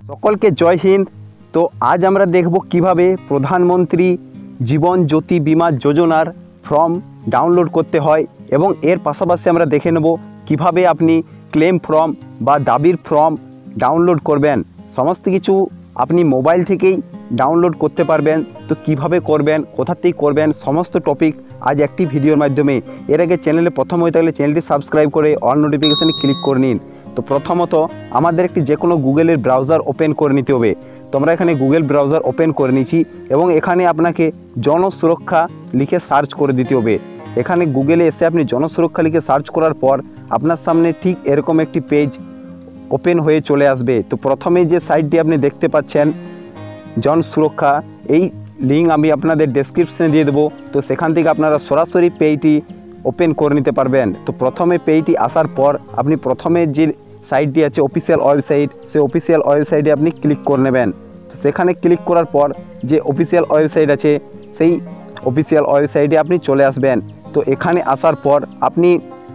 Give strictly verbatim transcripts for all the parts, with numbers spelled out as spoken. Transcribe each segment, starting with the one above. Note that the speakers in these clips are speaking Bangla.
সকলকে জয় হিন্দ। তো আজ আমরা দেখব কিভাবে প্রধানমন্ত্রী জীবন জ্যোতি বীমা যোজনার ফর্ম ডাউনলোড করতে হয় এবং এর পাশাপাশি আমরা দেখে নেব কিভাবে আপনি ক্লেম ফর্ম বা দাবির ফর্ম ডাউনলোড করবেন। সমস্ত কিছু আপনি মোবাইল থেকেই ডাউনলোড করতে পারবেন। তো কিভাবে করবেন, কোথা থেকে করবেন, সমস্ত টপিক আজ একটি ভিডিওর মাধ্যমে। এর আগে চ্যানেলে প্রথম হয়ে থাকলে চ্যানেলটি সাবস্ক্রাইব করে অল নোটিফিকেশানে ক্লিক করে নিন। তো প্রথমত আমাদের একটি যে কোনো গুগলের ব্রাউজার ওপেন করে নিতে হবে। তো আমরা এখানে গুগল ব্রাউজার ওপেন করে নিয়েছি এবং এখানে আপনাকে জনসুরক্ষা লিখে সার্চ করে দিতে হবে। এখানে গুগলে এসে আপনি জনসুরক্ষা লিখে সার্চ করার পর আপনার সামনে ঠিক এরকম একটি পেজ ওপেন হয়ে চলে আসবে। তো প্রথমে যে সাইটটি আপনি দেখতে পাচ্ছেন জনসুরক্ষা, এই লিঙ্ক আমি আপনাদের ডেসক্রিপশনে দিয়ে দেবো। তো সেখান থেকে আপনারা সরাসরি পেজটি ওপেন করে নিতে পারবেন। তো প্রথমে পেজটি আসার পর আপনি প্রথমে যে সাইটটি আছে অফিসিয়াল ওয়েবসাইট, সেই অফিসিয়াল ওয়েবসাইটে আপনি ক্লিক করে নেবেন। তো সেখানে ক্লিক করার পর যে অফিসিয়াল ওয়েবসাইট আছে সেই অফিসিয়াল ওয়েবসাইটে আপনি চলে আসবেন। তো এখানে আসার পর আপনি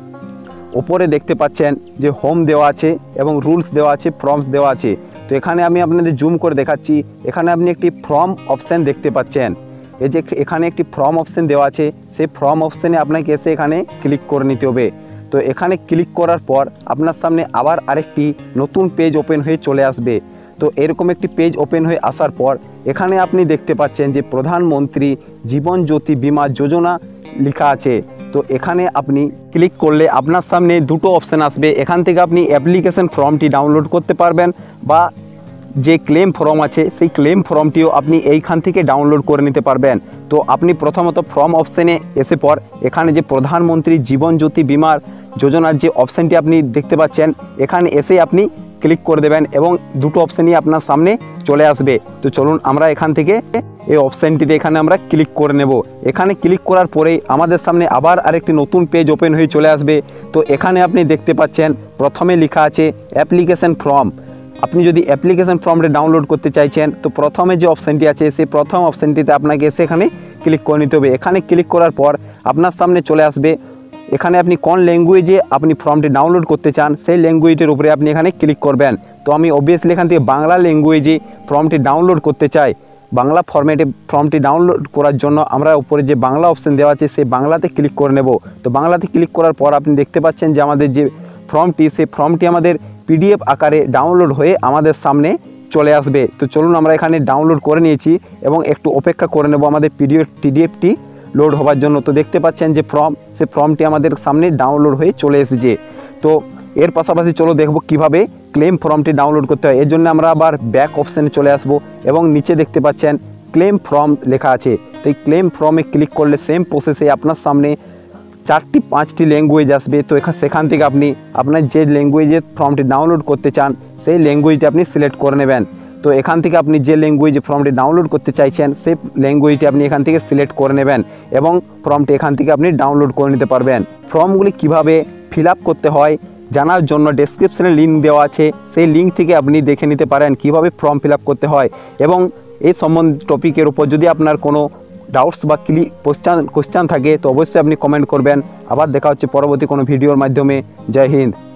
ওপরে দেখতে পাচ্ছেন যে হোম দেওয়া আছে এবং রুলস দেওয়া আছে, ফর্মস দেওয়া আছে। তো এখানে আমি আপনাদের জুম করে দেখাচ্ছি। এখানে আপনি একটি ফর্ম অপশান দেখতে পাচ্ছেন। এই যে এখানে একটি ফর্ম অপশান দেওয়া আছে, সেই ফর্ম অপশানে আপনাকে এসে এখানে ক্লিক করে নিতে হবে। তো এখানে ক্লিক করার পর আপনার সামনে আবার আরেকটি নতুন পেজ ওপেন হয়ে চলে আসবে। তো এরকম একটি পেজ ওপেন হয়ে আসার পর এখানে আপনি দেখতে পাচ্ছেন যে প্রধানমন্ত্রী জীবন জ্যোতি বীমা যোজনা লেখা আছে। তো এখানে আপনি ক্লিক করলে আপনার সামনে দুটো অপশান আসবে। এখান থেকে আপনি অ্যাপ্লিকেশন ফর্মটি ডাউনলোড করতে পারবেন বা যে ক্লেম ফর্ম আছে সেই ক্লেম ফর্মটিও আপনি এইখান থেকে ডাউনলোড করে নিতে পারবেন। তো আপনি প্রথমত ফর্ম অপশানে এসে পর এখানে যে প্রধানমন্ত্রী জীবন জ্যোতি বীমার যোজনার যে অপশানটি আপনি দেখতে পাচ্ছেন এখানে এসে আপনি ক্লিক করে দেবেন এবং দুটো অপশানই আপনার সামনে চলে আসবে। তো চলুন আমরা এখান থেকে এই অপশানটিতে এখানে আমরা ক্লিক করে নেব। এখানে ক্লিক করার পরেই আমাদের সামনে আবার আরেকটি নতুন পেজ ওপেন হয়ে চলে আসবে। তো এখানে আপনি দেখতে পাচ্ছেন প্রথমে লেখা আছে অ্যাপ্লিকেশন ফর্ম। আপনি যদি অ্যাপ্লিকেশন ফর্মটা ডাউনলোড করতে চাইছেন তো প্রথমে যে অপশানটি আছে সেই প্রথম অপশানটিতে আপনাকে এসে এখানে ক্লিক করে নিতে হবে। এখানে ক্লিক করার পর আপনার সামনে চলে আসবে এখানে আপনি কোন ল্যাঙ্গুয়েজে আপনি ফর্মটি ডাউনলোড করতে চান সেই ল্যাঙ্গুয়েজের উপরে আপনি এখানে ক্লিক করবেন। তো আমি অবভিয়াসলি এখান থেকে বাংলা ল্যাঙ্গুয়েজে ফর্মটি ডাউনলোড করতে চাই। বাংলা ফরম্যাটে ফর্মটি ডাউনলোড করার জন্য আমরা উপরে যে বাংলা অপশান দেওয়া আছে সেই বাংলাতে ক্লিক করে নেব। তো বাংলাতে ক্লিক করার পর আপনি দেখতে পাচ্ছেন যে আমাদের যে ফর্মটি সেই ফর্মটি আমাদের পিডিএফ আকারে ডাউনলোড হয়ে আমাদের সামনে চলে আসবে। তো চলুন আমরা এখানে ডাউনলোড করে নিয়েছি এবং একটু অপেক্ষা করে নেব আমাদের পিডিএফ পিডিএফটি লোড হওয়ার জন্য। তো দেখতে পাচ্ছেন যে ফর্ম সে ফর্মটি আমাদের সামনে ডাউনলোড হয়ে চলে এসেছে। তো এর পাশাপাশি চলো দেখব কিভাবে ক্লেম ফর্মটি ডাউনলোড করতে হয়। এর জন্য আমরা আবার ব্যাক অপশানে চলে আসব এবং নিচে দেখতে পাচ্ছেন ক্লেম ফর্ম লেখা আছে। তো এই ক্লেম ফর্মে ক্লিক করলে সেম প্রসেসে আপনার সামনে চারটি পাঁচটি ল্যাঙ্গুয়েজ আসবে। তো এখান সেখান থেকে আপনি আপনার যে ল্যাঙ্গুয়েজের ফর্মটি ডাউনলোড করতে চান সেই ল্যাঙ্গুয়েজটি আপনি সিলেক্ট করে নেবেন। তো এখান থেকে আপনি যে ল্যাঙ্গুয়েজে ফর্মটি ডাউনলোড করতে চাইছেন সেই ল্যাঙ্গুয়েজটি আপনি এখান থেকে সিলেক্ট করে নেবেন এবং ফর্মটি এখান থেকে আপনি ডাউনলোড করে নিতে পারবেন। ফর্মগুলি কিভাবে ফিল আপ করতে হয় জানার জন্য ডেসক্রিপশনে লিঙ্ক দেওয়া আছে, সেই লিঙ্ক থেকে আপনি দেখে নিতে পারেন কিভাবে ফর্ম ফিল আপ করতে হয়। এবং এই সম্বন্ধে টপিকের উপর যদি আপনার কোনো ডাউটস বা ক্লি কোশ্চান কোশ্চান থাকে তো অবশ্যই আপনি কমেন্ট করবেন। আবার দেখা হচ্ছে পরবর্তী কোনো ভিডিওর মাধ্যমে। জয় হিন্দ।